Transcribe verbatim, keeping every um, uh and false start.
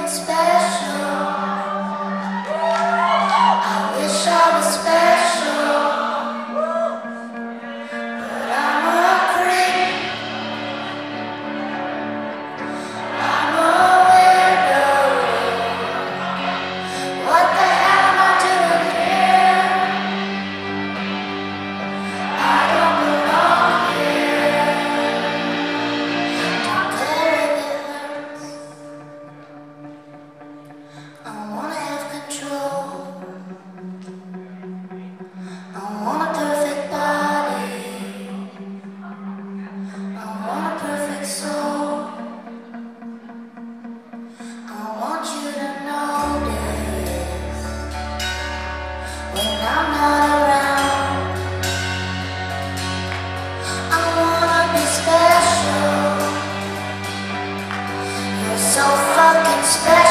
special. I wish I was special, but I'm a creep. I'm a weirdo. What the hell am I doing here? I don't belong here. Don't care if it hurts. I wanna have control. I want a perfect body. I want a perfect soul. I want you to notice when I'm not around. I wanna be special. You're so fucking special.